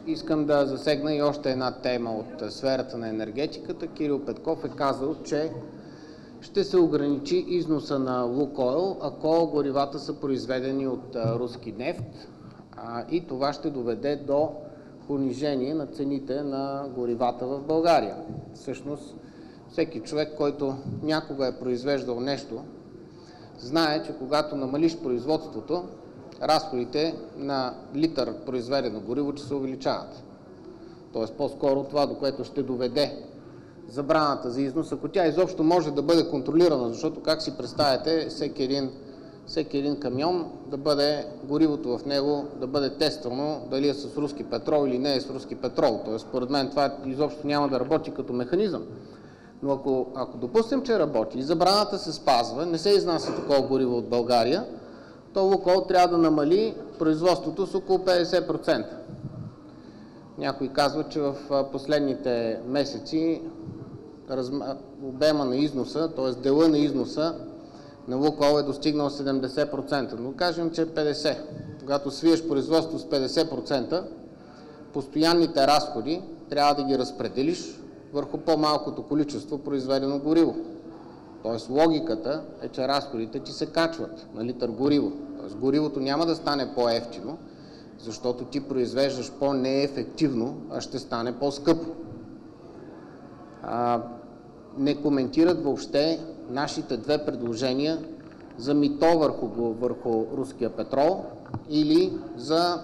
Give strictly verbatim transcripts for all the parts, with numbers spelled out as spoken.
искам да засегна и още една тема от сферата на енергетиката. Кирил Петков е казал, че ще се ограничи износа на Лукойл, ако горивата са произведени от руски нефт, и това ще доведе до понижение на цените на горивата в България. Всъщност, всеки човек, който някога е произвеждал нещо, знае, че когато намалиш производството, разходите на литър произведено гориво че се увеличават. Тоест по-скоро това, до което ще доведе забраната за износ, ако тя изобщо може да бъде контролирана, защото как си представяте всеки един, всеки един камион да бъде, горивото в него да бъде тествано дали е с руски петрол или не е с руски петрол. Тоест според мен това изобщо няма да работи като механизъм. Но ако, ако допустим, че работи и забраната се спазва, не се изнася такова гориво от България, то Лукойл трябва да намали производството с около петдесет процента. Някои казват, че в последните месеци обема на износа, т.е. дела на износа на Лукойл е достигнал седемдесет процента, но кажем, че е петдесет процента. Когато свиеш производство с петдесет процента, постоянните разходи трябва да ги разпределиш върху по-малкото количество произведено гориво. Тоест логиката е, че разходите ти се качват на литър гориво. Тоест горивото няма да стане по-евтино, защото ти произвеждаш по-неефективно, а ще стане по-скъпо. Не коментират въобще нашите две предложения за мито върху, върху руския петрол или за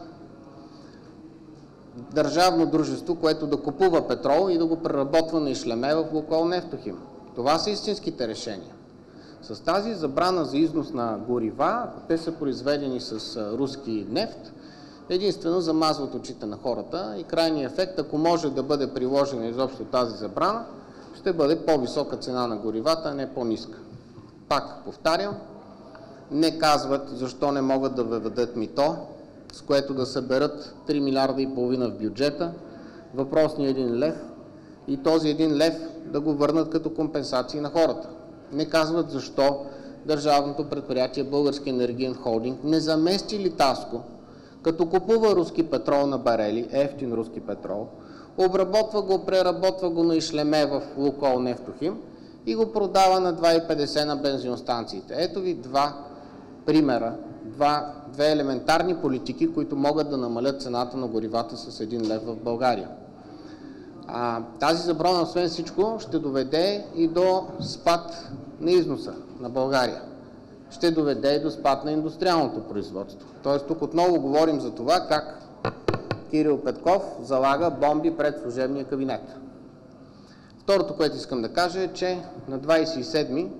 държавно дружество, което да купува петрол и да го преработва на ишлеме в Лукойл Нефтохим. Това са истинските решения. С тази забрана за износ на горива, те са произведени с руски нефт, единствено замазват очите на хората и крайният ефект, ако може да бъде приложена изобщо тази забрана, ще бъде по-висока цена на горивата, а не по-ниска. Пак повтарям, не казват защо не могат да въведат мито, с което да съберат три милиарда и половина в бюджета, въпросният един лев, и този един лев да го върнат като компенсации на хората. Не казват защо държавното предприятие Български енергиен холдинг не замести Литаско, като купува руски петрол на барели, ефтин руски петрол, обработва го, преработва го на ишлеме в Лукойл Нефтохим и го продава на два и петдесет на бензиностанциите. Ето ви два примера, два, две елементарни политики, които могат да намалят цената на горивата с един лев в България. А, тази забрана, освен всичко, ще доведе и до спад на износа на България. Ще доведе и до спад на индустриалното производство. Тоест тук отново говорим за това как Кирил Петков залага бомби пред служебния кабинет. Второто, което искам да кажа е, че на двадесет и седми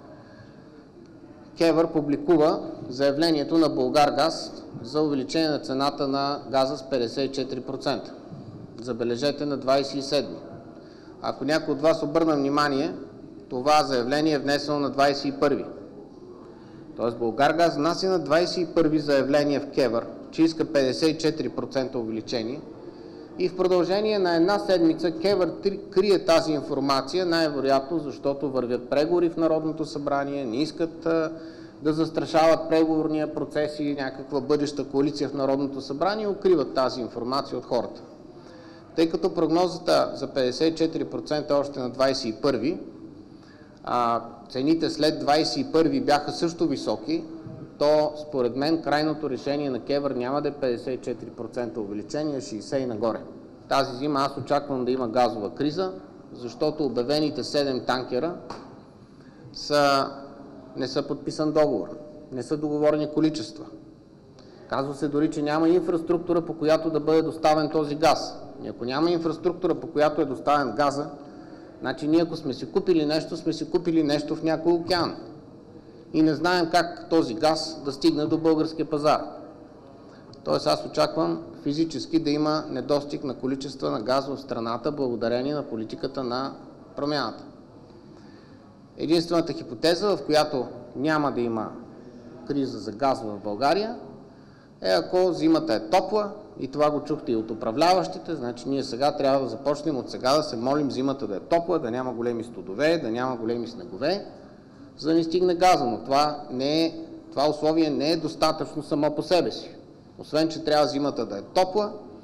КЕВР публикува заявлението на Булгаргаз за увеличение на цената на газа с петдесет и четири процента. Забележете, на двадесет и седми. Ако някой от вас обърна внимание, това заявление е внесено на двадесет и първи. Тоест Булгаргаз внася на двадесет и първи заявление в КЕВР, че иска петдесет и четири процента увеличение, и в продължение на една седмица КЕВР крие тази информация, най-вероятно защото вървят преговори в Народното събрание, не искат а, да застрашават преговорния процес и някаква бъдеща коалиция в Народното събрание и укриват тази информация от хората. Тъй като прогнозата за петдесет и четири процента още на двадесет и първи, а цените след двадесет и първи бяха също високи, то според мен крайното решение на КЕВР няма да е петдесет и четири процента увеличение, шейсет и нагоре. Тази зима аз очаквам да има газова криза, защото обявените седем танкера са, не са подписан договор, не са договорени количества. Казва се дори, че няма инфраструктура, по която да бъде доставен този газ. И ако няма инфраструктура, по която е доставен газа, значи ние ако сме си купили нещо, сме си купили нещо в някой океан. И не знаем как този газ да стигне до българския пазар. Тоест аз очаквам физически да има недостиг на количества на газ в страната, благодарение на политиката на промяната. Единствената хипотеза, в която няма да има криза за газ в България, е ако зимата е топла, и това го чухте и от управляващите, значи ние сега трябва да започнем от сега да се молим зимата да е топла, да няма големи студове, да няма големи снегове, за да ни стигне газа, но това, не е, това условие не е достатъчно само по себе си. Освен, че трябва зимата да е топла,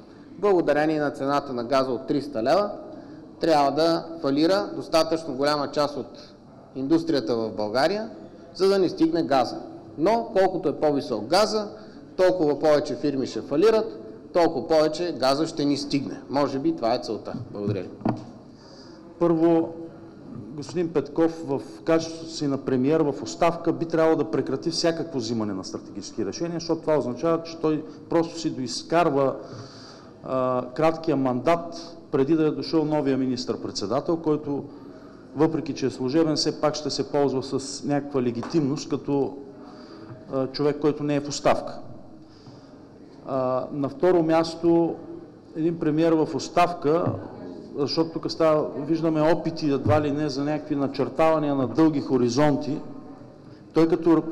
благодарение на цената на газа от триста лева, трябва да фалира достатъчно голяма част от индустрията в България, за да не стигне газа. Но колкото е по-висок газа, толкова повече фирми ще фалират, толкова повече газа ще ни стигне. Може би това е целта. Благодаря ви. Първо, господин Петков в качеството си на премиер в оставка би трябвало да прекрати всякакво взимане на стратегически решения, защото това означава, че той просто си доизкарва а, краткия мандат преди да е дошъл новия министър-председател, който въпреки че е служебен, все пак ще се ползва с някаква легитимност като а, човек, който не е в оставка. А, на второ място, един премиер в оставка, защото тук става, виждаме опити едва ли не за някакви начертавания на дълги хоризонти. Той като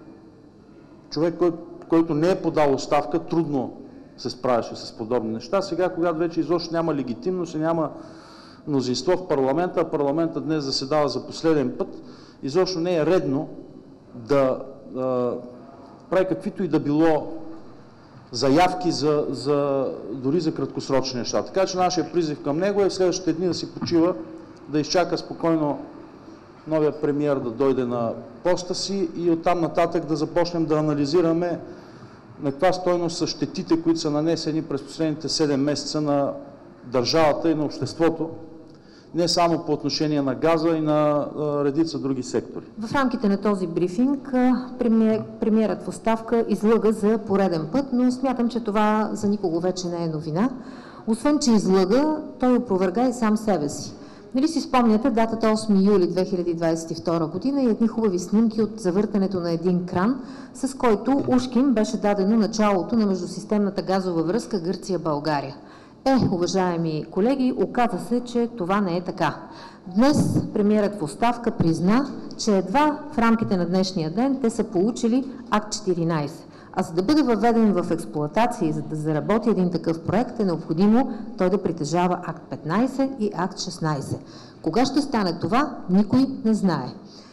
човек, кой, който не е подал оставка, трудно се справяше с подобни неща. Сега, когато вече изобщо няма легитимност и няма мнозинство в парламента, а парламента днес заседава за последен път, изобщо не е редно да, да прави каквито и да било заявки за, за, дори за краткосрочни неща. Така че нашия призив към него е в следващите дни да си почива, да изчака спокойно новия премиер да дойде на поста си и оттам нататък да започнем да анализираме на каква стойност са щетите, които са нанесени през последните седем месеца на държавата и на обществото, не само по отношение на газа и на а, редица други сектори. В рамките на този брифинг премиер, премиерът в оставка излъга за пореден път, но смятам, че това за никого вече не е новина. Освен, че излъга, той опроверга и сам себе си. Нали си спомняте датата осми юли две хиляди двадесет и втора година и едни хубави снимки от завъртането на един кран, с който ушким беше дадено началото на междусистемната газова връзка Гърция-България. Е, уважаеми колеги, оказа се, че това не е така. Днес премиерът в оставка призна, че едва в рамките на днешния ден те са получили акт четиринадесет. А за да бъде въведен в експлоатация и за да заработи един такъв проект, е необходимо той да притежава акт петнадесет и акт шестнадесет. Кога ще стане това, никой не знае.